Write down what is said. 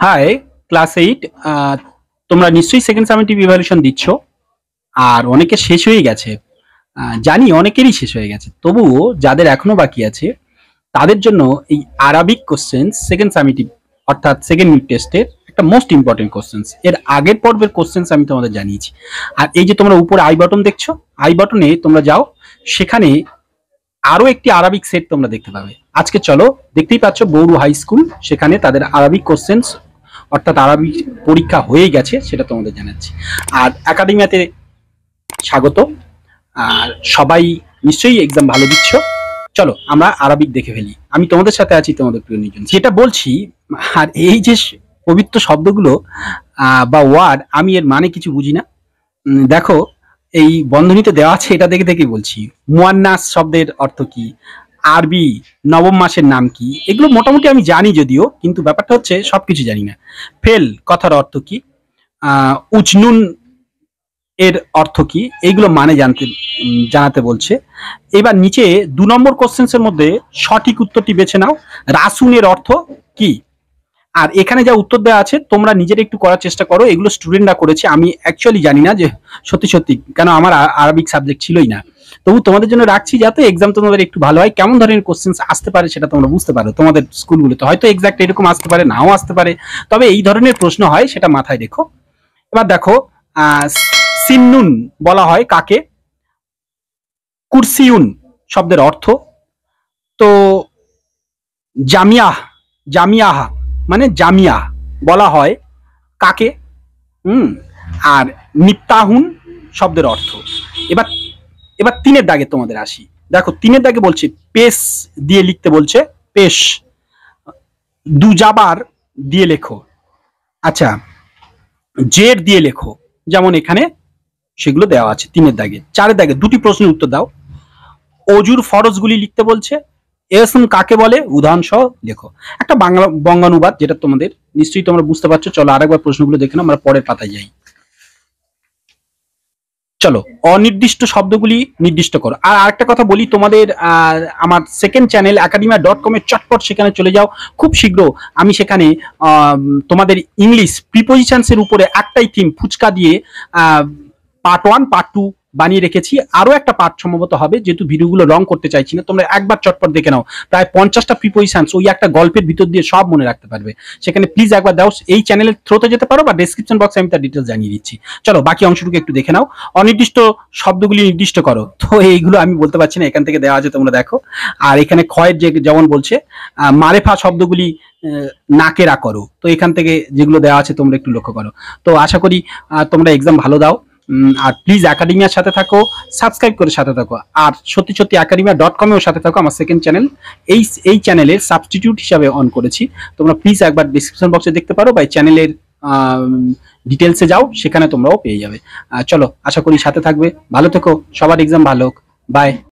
High class 8, তোমরা নিশ্চয়ই second summative evaluation দিচ্ছ আর অনেকে শেষ হয়ে গেছে। জানি অনেকেরই শেষ হয়ে গেছে, তবুও যাদের এখনো বাকি আছে তাদের জন্য এই আরাবিক কোশ্চেন সেকেন্ড সামেটিভ অর্থাৎ সেকেন্ড ইউনিট টেস্টের একটা মোস্ট ইম্পর্টেন্ট কোশ্চেন্স। এর আগের পর্বের কোশ্চেন্স আমি তোমাদের জানিয়েছি। আর এই যে তোমরা উপরে আই বাটন দেখছো, আই বাটনে তোমরা যাও, সেখানে আরো একটি আরাবিক সেট তোমরা দেখতে পাবে। আজকে চলো, দেখতেই পাচ্ছ বৌরু হাই স্কুল, সেখানে তাদের আরাবিক কোশ্চেন্স অর্থাৎ আরবি পরীক্ষা হয়ে গেছে, সেটা তোমাদের জানাচ্ছি। আর একাডেমিয়াতে স্বাগত। আর সবাই নিশ্চয়ই এক্সাম ভালো দিচ্ছ। চলো আমরা আরবিক দেখে ফেলি। আমি তোমাদের সাথে আছি, তোমাদের প্রিয় নিজন, যেটা বলছি। আর এই যে পবিত্র শব্দগুলো বা ওয়ার্ড, আমি এর মানে কিছু বুঝি না। দেখো এই বন্ধনীতে দেওয়া আছে, এটা দেখে দেখে বলছি। মুয়ান্নাস শব্দের অর্থ কি, আরবি নবম মাসের নাম কি, এগুলো মোটামুটি আমি জানি যদিও, কিন্তু ব্যাপারটা হচ্ছে সবকিছু জানি না। ফেল কথার অর্থ কি, উজনুন এর অর্থ কি, এইগুলো মানে জানাতে বলছে। এবার নিচে 2 নম্বর কোশ্চেন্সের মধ্যে সঠিক উত্তরটি বেছে নাও। রাসুনের অর্থ কি? আর এখানে যা উত্তর দেওয়া আছে তোমরা নিজেরা একটু করার চেষ্টা করো। এগুলো স্টুডেন্টরা করেছে, আমি অ্যাকচুয়ালি জানি না যে সত্যি সত্যি, কেন আমার আরবিক সাবজেক্ট ছিলই না। তবু তোমাদের জন্য রাখছি, যাতে এক্সাম তোমাদের একটু ভালো হয়। কেমন ধরনের কোশ্চেন্স আসতে পারে সেটা তোমরা বুঝতে পারো। তোমাদের স্কুলগুলোতে হয়তো এক্সাক্ট এরকম আসতে পারে, নাও আসতে পারে, তবে এই ধরনের প্রশ্ন হয়, সেটা মাথায় রেখো। এবার দেখো, সিন্নুন বলা হয় কাকে? কুরসিউন শব্দের অর্থ তো জামিয়াহ, জামিয়াহ মানে জামিয়া বলা হয় কাকে? আর নিপ্তাহুন শব্দের অর্থ। এবার এবার 3-এর দাগে তোমাদের আসি। দেখো 3-এর দাগে বলছে পেশ দিয়ে লিখতে বলছে, পেশ দুজাবার দিয়ে লেখো। আচ্ছা, জের দিয়ে লেখো, যেমন এখানে সেগুলো দেওয়া আছে 3-এর দাগে। 4-এর দাগে দুটি প্রশ্নের উত্তর দাও। অজুর ফরজগুলি লিখতে বলছে, এসম কাকে বলে, উদাহরণ সহ লেখো। একটা বাংলা বঙ্গানুবাদ, যেটা তোমাদের নিশ্চয়ই তোমরা বুঝতে পারছো। চলো আরেকবার প্রশ্নগুলো দেখে নাও, আমরা পরের পাতায় যাই। চলো, অনির্দিষ্ট শব্দগুলি নির্দিষ্ট করো। আর আরেকটা কথা বলি তোমাদের, আমার সেকেন্ড চ্যানেল academia.com এর চটপট সেখানে চলে যাও। খুব শীঘ্র আমি সেখানে তোমাদের ইংলিশ প্রিপোজিশনস এর উপরে একটাই থিম ফুচকা দিয়ে পার্ট 1 পার্ট 2 বানিয়ে রেখেছি। আরো একটা পার্ট সম্ভবত হবে, যেহেতু ভিডিওগুলো রং করতে চাইছি না। তোমরা একবার চটপট দেখে নাও, প্রায় 50টা প্রিপোজিশনস ওই একটা গল্পের ভিতর দিয়ে সব মনে রাখতে পারবে। সেখানে প্লিজ একবার দাও। এই চ্যানেলের থ্রুতে যেতে পারো বা ডেসক্রিপশন বক্সে আমি তার ডিটেলস জানিয়ে দিচ্ছি। চলো বাকি অংশটুকু একটু দেখে নাও। অনির্দিষ্ট শব্দগুলি নির্দিষ্ট করো, তো এইগুলো আমি বলতে পারছি না, এখান থেকে দেওয়া আছে, তোমরা দেখো। আর এখানে ক্ষয়ের যেমন বলছে মারেফা শব্দগুলি নাকেরা করো, তো এখান থেকে যেগুলো দেওয়া আছে তোমরা একটু লক্ষ্য করো। তো আশা করি তোমরা এক্সাম ভালো দাও। আর প্লিজ একাডেমিয়ার সাথে থাকো, সাবস্ক্রাইব করে সাথে থাকো। আর সত্যি সত্যি academia.com এর সাথে থাকো। আমার সেকেন্ড চ্যানেল এই চ্যানেলের সাবস্টিটিউট হিসাবে অন করেছি। তোমরা প্লিজ একবার ডিসক্রিপশন বক্সে দেখতে পারো, বা চ্যানেলের ডিটেলসে যাও, সেখানে তোমরাও পেয়ে যাবে। চলো আশা করি সাথে থাকবে। ভালো থেকো, সবার এক্সাম ভালো হোক। বাই।